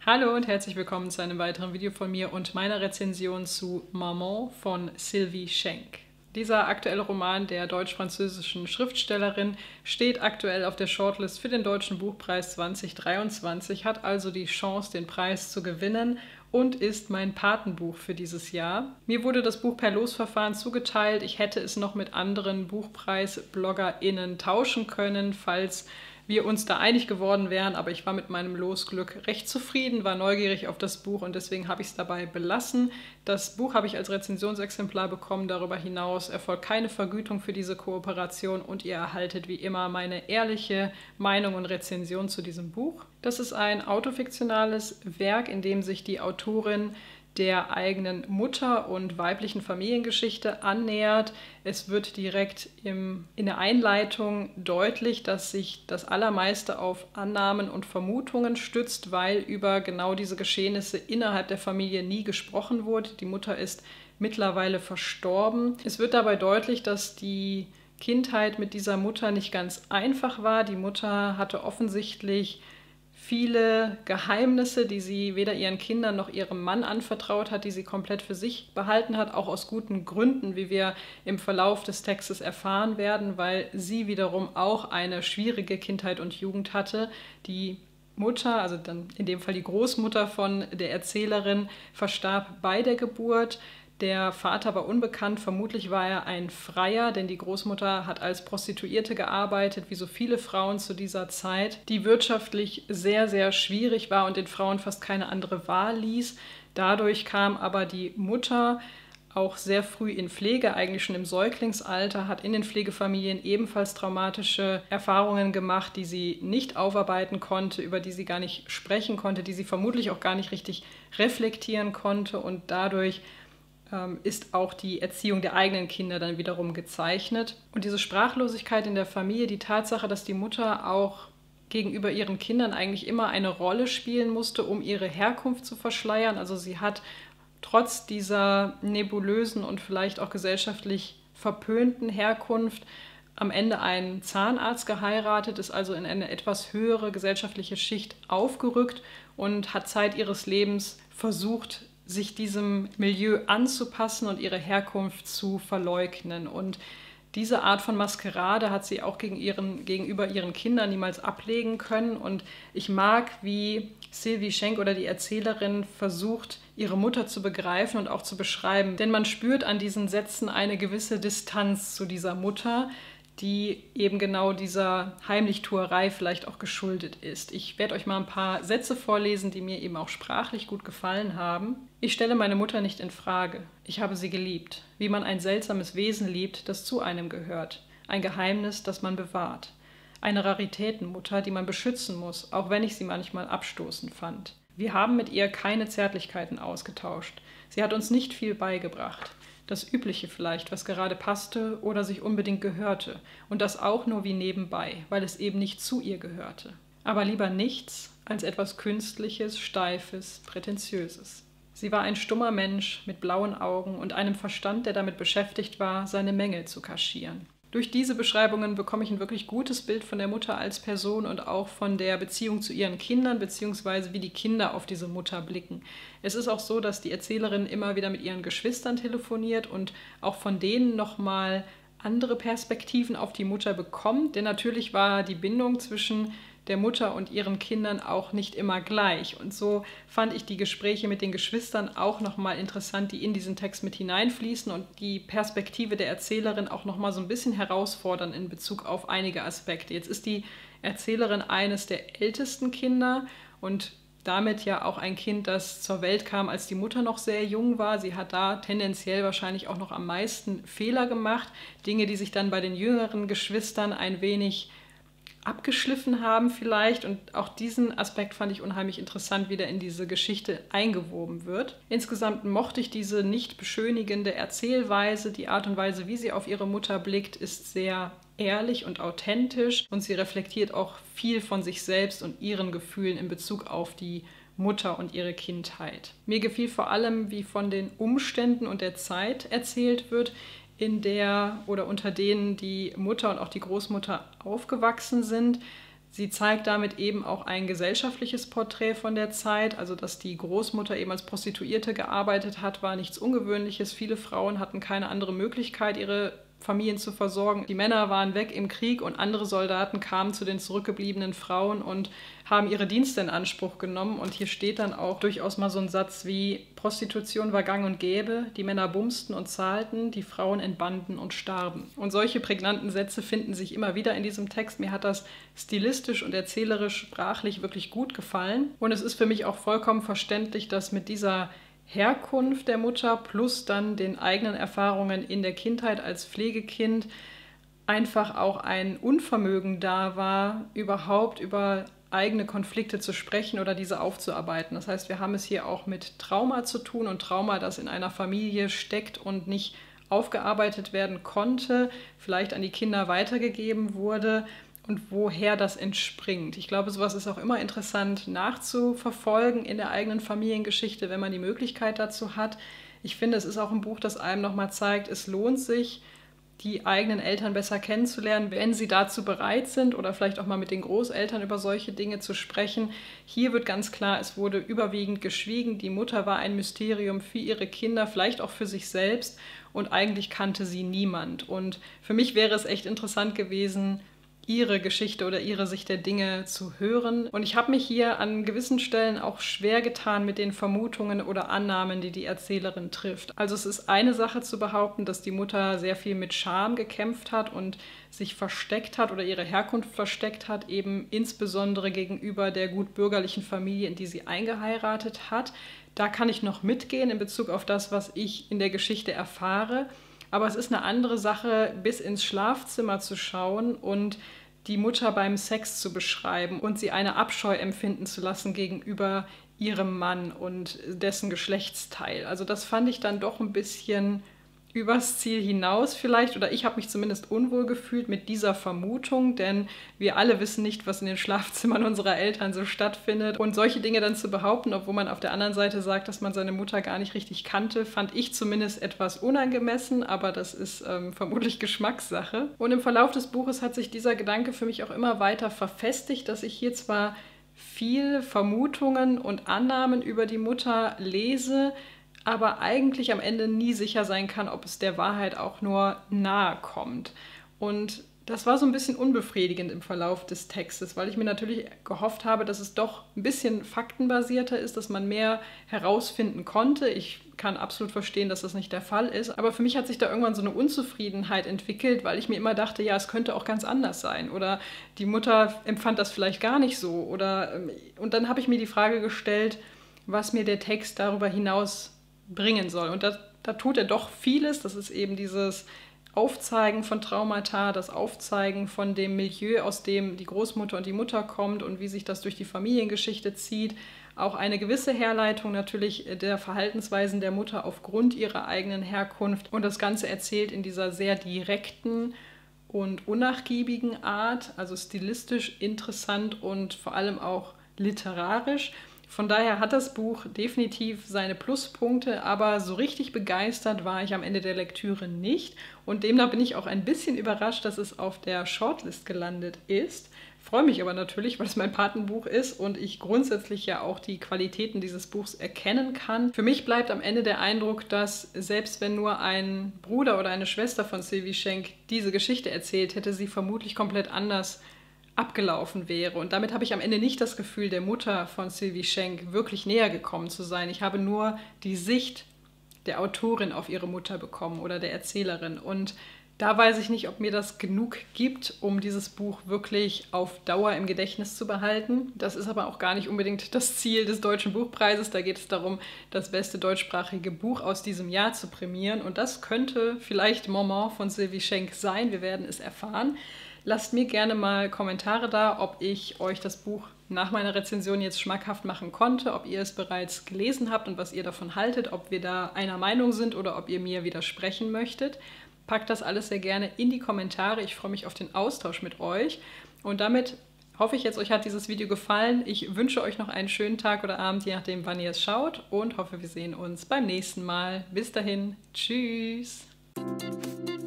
Hallo und herzlich willkommen zu einem weiteren Video von mir und meiner Rezension zu Maman von Sylvie Schenk. Dieser aktuelle Roman der deutsch-französischen Schriftstellerin steht aktuell auf der Shortlist für den Deutschen Buchpreis 2023, hat also die Chance, den Preis zu gewinnen und ist mein Patenbuch für dieses Jahr. Mir wurde das Buch per Losverfahren zugeteilt. Ich hätte es noch mit anderen Buchpreis-BloggerInnen tauschen können, falls wir uns da einig geworden wären, aber ich war mit meinem Losglück recht zufrieden, war neugierig auf das Buch und deswegen habe ich es dabei belassen. Das Buch habe ich als Rezensionsexemplar bekommen, darüber hinaus erfolgt keine Vergütung für diese Kooperation und ihr erhaltet wie immer meine ehrliche Meinung und Rezension zu diesem Buch. Das ist ein autofiktionales Werk, in dem sich die Autorin der eigenen Mutter und weiblichen Familiengeschichte annähert. Es wird direkt in der Einleitung deutlich, dass sich das Allermeiste auf Annahmen und Vermutungen stützt, weil über genau diese Geschehnisse innerhalb der Familie nie gesprochen wurde. Die Mutter ist mittlerweile verstorben. Es wird dabei deutlich, dass die Kindheit mit dieser Mutter nicht ganz einfach war. Die Mutter hatte offensichtlich viele Geheimnisse, die sie weder ihren Kindern noch ihrem Mann anvertraut hat, die sie komplett für sich behalten hat, auch aus guten Gründen, wie wir im Verlauf des Textes erfahren werden, weil sie wiederum auch eine schwierige Kindheit und Jugend hatte. Die Mutter, also dann in dem Fall die Großmutter von der Erzählerin, verstarb bei der Geburt. Der Vater war unbekannt, vermutlich war er ein Freier, denn die Großmutter hat als Prostituierte gearbeitet, wie so viele Frauen zu dieser Zeit, die wirtschaftlich sehr, sehr schwierig war und den Frauen fast keine andere Wahl ließ. Dadurch kam aber die Mutter auch sehr früh in Pflege, eigentlich schon im Säuglingsalter, hat in den Pflegefamilien ebenfalls traumatische Erfahrungen gemacht, die sie nicht aufarbeiten konnte, über die sie gar nicht sprechen konnte, die sie vermutlich auch gar nicht richtig reflektieren konnte und dadurch ist auch die Erziehung der eigenen Kinder dann wiederum gezeichnet. Und diese Sprachlosigkeit in der Familie, die Tatsache, dass die Mutter auch gegenüber ihren Kindern eigentlich immer eine Rolle spielen musste, um ihre Herkunft zu verschleiern. Also sie hat trotz dieser nebulösen und vielleicht auch gesellschaftlich verpönten Herkunft am Ende einen Zahnarzt geheiratet, ist also in eine etwas höhere gesellschaftliche Schicht aufgerückt und hat Zeit ihres Lebens versucht, sich diesem Milieu anzupassen und ihre Herkunft zu verleugnen. Und diese Art von Maskerade hat sie auch gegenüber ihren Kindern niemals ablegen können. Und ich mag, wie Sylvie Schenk oder die Erzählerin versucht, ihre Mutter zu begreifen und auch zu beschreiben. Denn man spürt an diesen Sätzen eine gewisse Distanz zu dieser Mutter, die eben genau dieser Heimlichtuerei vielleicht auch geschuldet ist. Ich werde euch mal ein paar Sätze vorlesen, die mir eben auch sprachlich gut gefallen haben. Ich stelle meine Mutter nicht in Frage. Ich habe sie geliebt, wie man ein seltsames Wesen liebt, das zu einem gehört. Ein Geheimnis, das man bewahrt. Eine Raritätenmutter, die man beschützen muss, auch wenn ich sie manchmal abstoßend fand. Wir haben mit ihr keine Zärtlichkeiten ausgetauscht. Sie hat uns nicht viel beigebracht. Das Übliche vielleicht, was gerade passte oder sich unbedingt gehörte. Und das auch nur wie nebenbei, weil es eben nicht zu ihr gehörte. Aber lieber nichts als etwas Künstliches, Steifes, Prätentiöses. Sie war ein stummer Mensch mit blauen Augen und einem Verstand, der damit beschäftigt war, seine Mängel zu kaschieren. Durch diese Beschreibungen bekomme ich ein wirklich gutes Bild von der Mutter als Person und auch von der Beziehung zu ihren Kindern, beziehungsweise wie die Kinder auf diese Mutter blicken. Es ist auch so, dass die Erzählerin immer wieder mit ihren Geschwistern telefoniert und auch von denen nochmal andere Perspektiven auf die Mutter bekommt, denn natürlich war die Bindung zwischen der Mutter und ihren Kindern auch nicht immer gleich. Und so fand ich die Gespräche mit den Geschwistern auch nochmal interessant, die in diesen Text mit hineinfließen und die Perspektive der Erzählerin auch nochmal so ein bisschen herausfordern in Bezug auf einige Aspekte. Jetzt ist die Erzählerin eines der ältesten Kinder und damit ja auch ein Kind, das zur Welt kam, als die Mutter noch sehr jung war. Sie hat da tendenziell wahrscheinlich auch noch am meisten Fehler gemacht. Dinge, die sich dann bei den jüngeren Geschwistern ein wenig abgeschliffen haben vielleicht. Und auch diesen Aspekt fand ich unheimlich interessant, wie der in diese Geschichte eingewoben wird. Insgesamt mochte ich diese nicht beschönigende Erzählweise. Die Art und Weise, wie sie auf ihre Mutter blickt, ist sehr ehrlich und authentisch und sie reflektiert auch viel von sich selbst und ihren Gefühlen in Bezug auf die Mutter und ihre Kindheit. Mir gefiel vor allem, wie von den Umständen und der Zeit erzählt wird, in der oder unter denen die Mutter und auch die Großmutter aufgewachsen sind. Sie zeigt damit eben auch ein gesellschaftliches Porträt von der Zeit, also dass die Großmutter eben als Prostituierte gearbeitet hat, war nichts Ungewöhnliches. Viele Frauen hatten keine andere Möglichkeit, ihre Familien zu versorgen. Die Männer waren weg im Krieg und andere Soldaten kamen zu den zurückgebliebenen Frauen und haben ihre Dienste in Anspruch genommen. Und hier steht dann auch durchaus mal so ein Satz wie: Prostitution war gang und gäbe, die Männer bumsten und zahlten, die Frauen entbanden und starben. Und solche prägnanten Sätze finden sich immer wieder in diesem Text. Mir hat das stilistisch und erzählerisch sprachlich wirklich gut gefallen. Und es ist für mich auch vollkommen verständlich, dass mit dieser Herkunft der Mutter plus dann den eigenen Erfahrungen in der Kindheit als Pflegekind einfach auch ein Unvermögen da war, überhaupt über eigene Konflikte zu sprechen oder diese aufzuarbeiten. Das heißt, wir haben es hier auch mit Trauma zu tun und Trauma, das in einer Familie steckt und nicht aufgearbeitet werden konnte, vielleicht an die Kinder weitergegeben wurde und woher das entspringt. Ich glaube, sowas ist auch immer interessant nachzuverfolgen in der eigenen Familiengeschichte, wenn man die Möglichkeit dazu hat. Ich finde, es ist auch ein Buch, das einem nochmal zeigt, es lohnt sich, die eigenen Eltern besser kennenzulernen, wenn sie dazu bereit sind oder vielleicht auch mal mit den Großeltern über solche Dinge zu sprechen. Hier wird ganz klar, es wurde überwiegend geschwiegen. Die Mutter war ein Mysterium für ihre Kinder, vielleicht auch für sich selbst, und eigentlich kannte sie niemand. Und für mich wäre es echt interessant gewesen, ihre Geschichte oder ihre Sicht der Dinge zu hören. Und ich habe mich hier an gewissen Stellen auch schwer getan mit den Vermutungen oder Annahmen, die die Erzählerin trifft. Also es ist eine Sache zu behaupten, dass die Mutter sehr viel mit Scham gekämpft hat und sich versteckt hat oder ihre Herkunft versteckt hat, eben insbesondere gegenüber der gut bürgerlichen Familie, in die sie eingeheiratet hat. Da kann ich noch mitgehen in Bezug auf das, was ich in der Geschichte erfahre. Aber es ist eine andere Sache, bis ins Schlafzimmer zu schauen und die Mutter beim Sex zu beschreiben und sie eine Abscheu empfinden zu lassen gegenüber ihrem Mann und dessen Geschlechtsteil. Also das fand ich dann doch ein bisschen übers Ziel hinaus vielleicht, oder ich habe mich zumindest unwohl gefühlt mit dieser Vermutung, denn wir alle wissen nicht, was in den Schlafzimmern unserer Eltern so stattfindet. Und solche Dinge dann zu behaupten, obwohl man auf der anderen Seite sagt, dass man seine Mutter gar nicht richtig kannte, fand ich zumindest etwas unangemessen, aber das ist vermutlich Geschmackssache. Und im Verlauf des Buches hat sich dieser Gedanke für mich auch immer weiter verfestigt, dass ich hier zwar viel Vermutungen und Annahmen über die Mutter lese, aber eigentlich am Ende nie sicher sein kann, ob es der Wahrheit auch nur nahe kommt. Und das war so ein bisschen unbefriedigend im Verlauf des Textes, weil ich mir natürlich gehofft habe, dass es doch ein bisschen faktenbasierter ist, dass man mehr herausfinden konnte. Ich kann absolut verstehen, dass das nicht der Fall ist, aber für mich hat sich da irgendwann so eine Unzufriedenheit entwickelt, weil ich mir immer dachte, ja, es könnte auch ganz anders sein oder die Mutter empfand das vielleicht gar nicht so. Und dann habe ich mir die Frage gestellt, was mir der Text darüber hinaus bringen soll. Und da tut er doch vieles. Das ist eben dieses Aufzeigen von Traumata, das Aufzeigen von dem Milieu, aus dem die Großmutter und die Mutter kommt und wie sich das durch die Familiengeschichte zieht. Auch eine gewisse Herleitung natürlich der Verhaltensweisen der Mutter aufgrund ihrer eigenen Herkunft. Und das Ganze erzählt in dieser sehr direkten und unnachgiebigen Art, also stilistisch interessant und vor allem auch literarisch. Von daher hat das Buch definitiv seine Pluspunkte, aber so richtig begeistert war ich am Ende der Lektüre nicht. Und demnach bin ich auch ein bisschen überrascht, dass es auf der Shortlist gelandet ist. Freue mich aber natürlich, weil es mein Patenbuch ist und ich grundsätzlich ja auch die Qualitäten dieses Buchs erkennen kann. Für mich bleibt am Ende der Eindruck, dass selbst wenn nur ein Bruder oder eine Schwester von Sylvie Schenk diese Geschichte erzählt hätte, sie vermutlich komplett anders abgelaufen wäre. Und damit habe ich am Ende nicht das Gefühl, der Mutter von Sylvie Schenk wirklich näher gekommen zu sein. Ich habe nur die Sicht der Autorin auf ihre Mutter bekommen oder der Erzählerin. Und da weiß ich nicht, ob mir das genug gibt, um dieses Buch wirklich auf Dauer im Gedächtnis zu behalten. Das ist aber auch gar nicht unbedingt das Ziel des Deutschen Buchpreises. Da geht es darum, das beste deutschsprachige Buch aus diesem Jahr zu prämieren. Und das könnte vielleicht Maman von Sylvie Schenk sein. Wir werden es erfahren. Lasst mir gerne mal Kommentare da, ob ich euch das Buch nach meiner Rezension jetzt schmackhaft machen konnte, ob ihr es bereits gelesen habt und was ihr davon haltet, ob wir da einer Meinung sind oder ob ihr mir widersprechen möchtet. Packt das alles sehr gerne in die Kommentare. Ich freue mich auf den Austausch mit euch. Und damit hoffe ich jetzt, euch hat dieses Video gefallen. Ich wünsche euch noch einen schönen Tag oder Abend, je nachdem, wann ihr es schaut. Und hoffe, wir sehen uns beim nächsten Mal. Bis dahin. Tschüss.